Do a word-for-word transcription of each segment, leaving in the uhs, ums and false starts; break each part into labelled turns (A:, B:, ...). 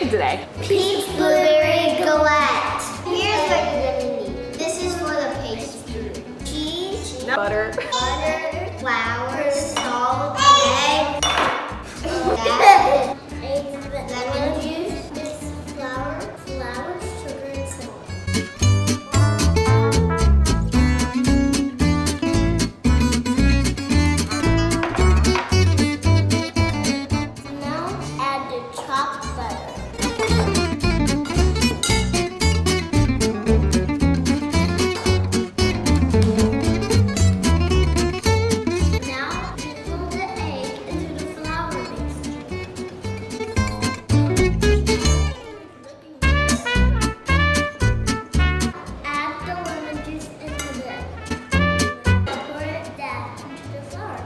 A: making today?
B: Peach blueberry galette. Here's what you're gonna need. This is for the pastry. Cheese,
A: Butter.
B: butter, flour, salt, egg, lemon juice, this flour, flour, sugar, and salt. Now add the chopped butter. Now drizzle the egg into the flour mixture. Add the lemon juice into it. Pour it down into the flour.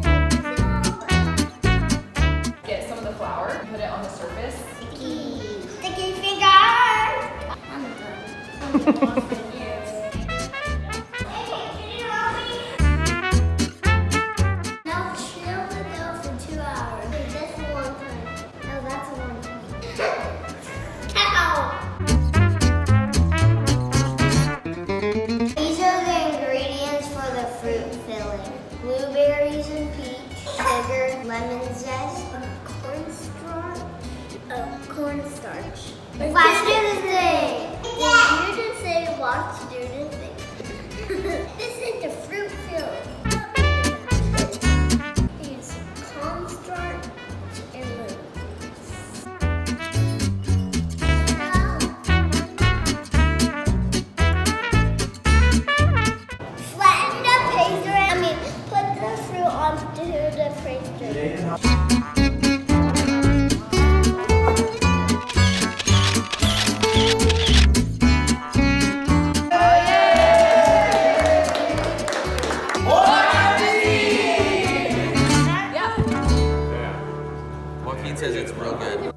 A: Get some of the flour, put it on the surface.
B: Sticky. Sticky fingers. I'm done. Now chill the dough for two hours. That's one time. No, that's one time. Ow! These are the ingredients for the fruit filling. Blueberries and peach, sugar, lemon zest, cornstarch, oh, cornstarch. Let's do the thing. Did you just say let's do the thing? This is the fruit filling. Use cornstarch and lemon. Flatten the pastry. I mean, put the fruit onto the pastry.
A: Yeah.
C: Joaquin says it's real good.